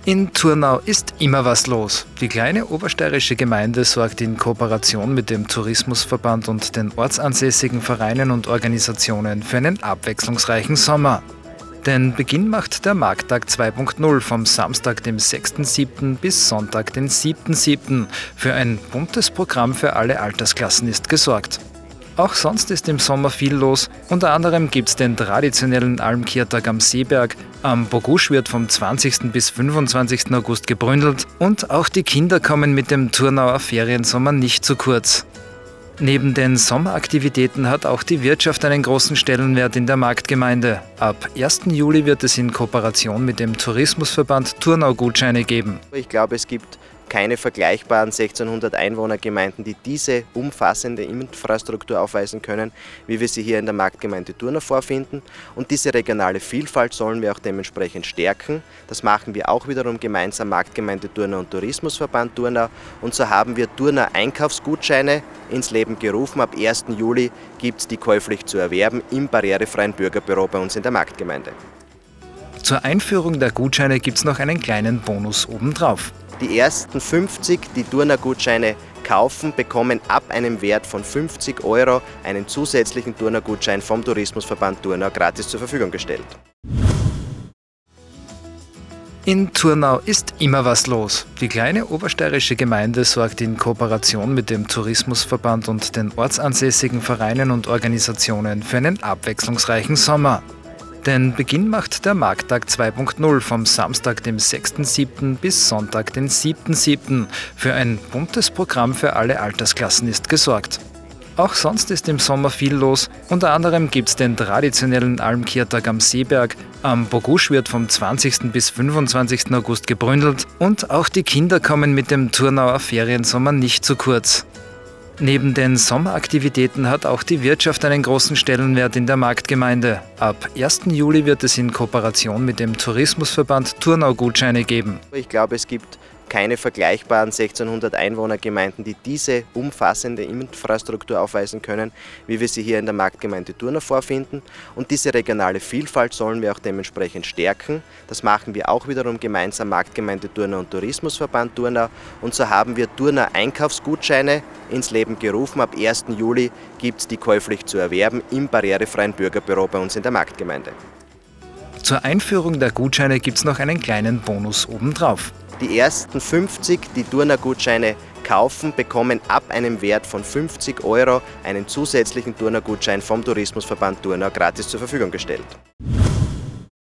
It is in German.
In Turnau ist immer was los. Die kleine obersteirische Gemeinde sorgt in Kooperation mit dem Tourismusverband und den ortsansässigen Vereinen und Organisationen für einen abwechslungsreichen Sommer. Den Beginn macht der Markttag 2.0 vom Samstag, dem 6.7. bis Sonntag, den 7.7. Für ein buntes Programm für alle Altersklassen ist gesorgt. Auch sonst ist im Sommer viel los. Unter anderem gibt es den traditionellen Almkirtag am Seeberg, am Bogusch wird vom 20. bis 25. August gebründelt und auch die Kinder kommen mit dem Turnauer Feriensommer nicht zu kurz. Neben den Sommeraktivitäten hat auch die Wirtschaft einen großen Stellenwert in der Marktgemeinde. Ab 1. Juli wird es in Kooperation mit dem Tourismusverband Turnau-Gutscheine geben. Ich glaube, es gibt keine vergleichbaren 1600 Einwohnergemeinden, die diese umfassende Infrastruktur aufweisen können, wie wir sie hier in der Marktgemeinde Turnau vorfinden. Und diese regionale Vielfalt sollen wir auch dementsprechend stärken. Das machen wir auch wiederum gemeinsam Marktgemeinde Turnau und Tourismusverband Turnau. Und so haben wir Turnau Einkaufsgutscheine ins Leben gerufen. Ab 1. Juli gibt es die käuflich zu erwerben im barrierefreien Bürgerbüro bei uns in der Marktgemeinde. Zur Einführung der Gutscheine gibt es noch einen kleinen Bonus obendrauf. Die ersten 50, die Turnau-Gutscheine kaufen, bekommen ab einem Wert von 50 € einen zusätzlichen Turnau-Gutschein vom Tourismusverband Turnau gratis zur Verfügung gestellt. In Turnau ist immer was los. Die kleine obersteirische Gemeinde sorgt in Kooperation mit dem Tourismusverband und den ortsansässigen Vereinen und Organisationen für einen abwechslungsreichen Sommer. Den Beginn macht der Markttag 2.0 vom Samstag, dem 6.7. bis Sonntag, den 7.7. Für ein buntes Programm für alle Altersklassen ist gesorgt. Auch sonst ist im Sommer viel los. Unter anderem gibt es den traditionellen Almkirtag am Seeberg, am Bogusch wird vom 20. bis 25. August gebründelt und auch die Kinder kommen mit dem Turnauer Feriensommer nicht zu kurz. Neben den Sommeraktivitäten hat auch die Wirtschaft einen großen Stellenwert in der Marktgemeinde. Ab 1. Juli wird es in Kooperation mit dem Tourismusverband Turnau-Gutscheine geben. Ich glaube, es gibt keine vergleichbaren 1600 Einwohnergemeinden, die diese umfassende Infrastruktur aufweisen können, wie wir sie hier in der Marktgemeinde Turnau vorfinden. Und diese regionale Vielfalt sollen wir auch dementsprechend stärken. Das machen wir auch wiederum gemeinsam Marktgemeinde Turnau und Tourismusverband Turnau. Und so haben wir Turnau Einkaufsgutscheine ins Leben gerufen. Ab 1. Juli gibt es die käuflich zu erwerben im barrierefreien Bürgerbüro bei uns in der Marktgemeinde. Zur Einführung der Gutscheine gibt es noch einen kleinen Bonus obendrauf. Die ersten 50, die Turnau-Gutscheine kaufen, bekommen ab einem Wert von 50 € einen zusätzlichen Turnau-Gutschein vom Tourismusverband Turnau gratis zur Verfügung gestellt.